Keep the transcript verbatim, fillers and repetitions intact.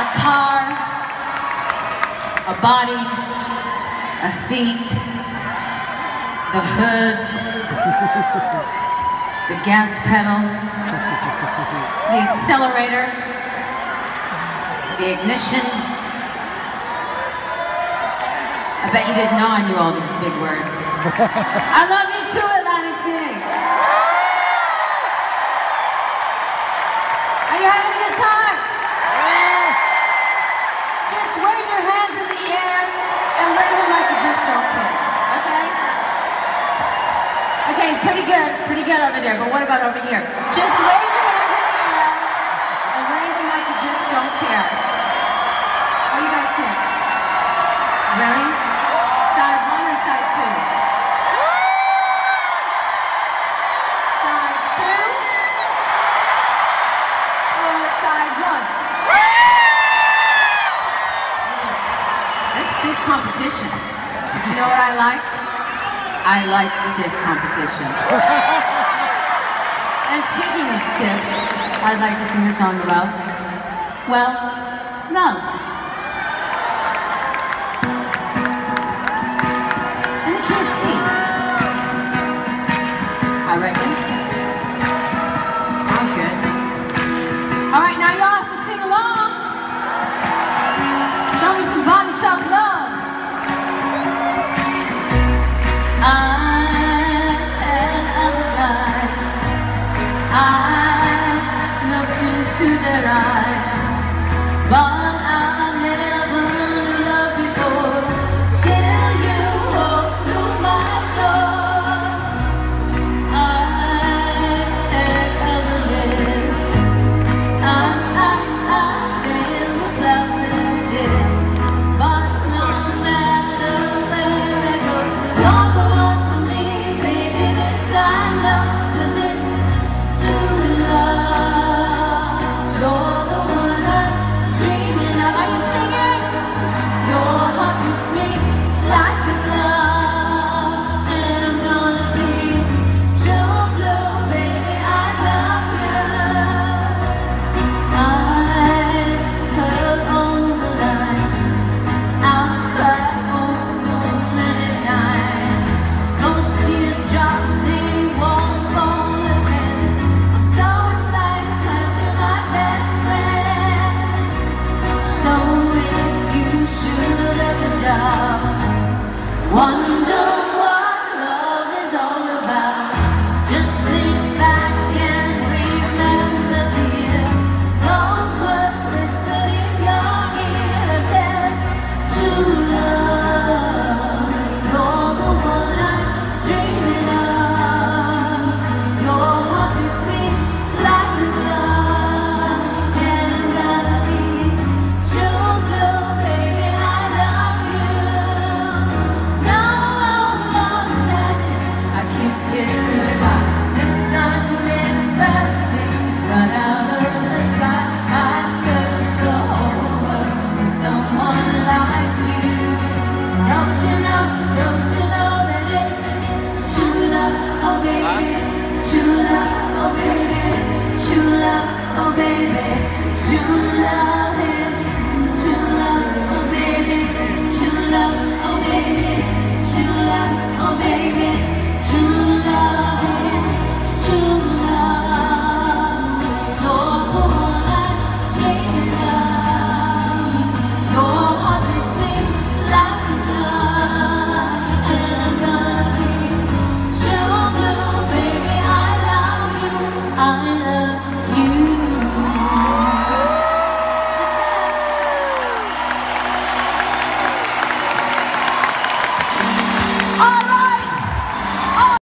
a car, a body, a seat, the hood, the gas pedal, the accelerator, the ignition. I bet you didn't know I knew all these big words. I love you too, Atlantic City. Are you having a good time? Just wave your hands in the air and wave them like you just don't care, okay? Okay, pretty good, pretty good over there, but what about over here? Just wave your hands in the air and wave them like you just don't care. What do you guys think? Really? Side one or side two? Side two? Or side one? That's stiff competition. But you know what I like? I like stiff competition. And speaking of stiff, I'd like to sing a song about, well, love. And the K F C. I reckon. Sounds good. All right, now y'all have to sing along. Show me some body shop love. I had other guys. I looked into their eyes, but I never knew love before till you walked through my door. I had other lips. I, I, I sailed a thousand ships, but no matter where I go, you're the one for me, baby. This I know, 'cause it's true love. You're the one I'm dreaming of. Are you singing? Your heart beats me like a glove, and I'm gonna be true blue, baby. I love you. I've heard all the lines. I've cried oh so many times. Those teardrops, they won't fall again. I'm so excited 'cause you're my best friend. So if you should ever doubt, wonder what love is all about, just sit back and remember, dear, those words whispered in your ear. I said, true love. You're the one I'm dreaming of. Your heart beats me like a glove, and I'm gonna be true blue, baby. I love you. No more sadness. I kissed you goodbye. The sun is bursting right out of the sky. I searched the whole world for someone like you. Don't you know, don't you know that it's true love, oh baby, true love, oh baby, true love, oh baby, true love is true love, oh baby, true love, oh baby, true love, oh baby, true love is true love. You're the one I'm dreaming of. Your heart is sweet like a glove, and I'm gonna be true blue, baby. I love you. I love you. All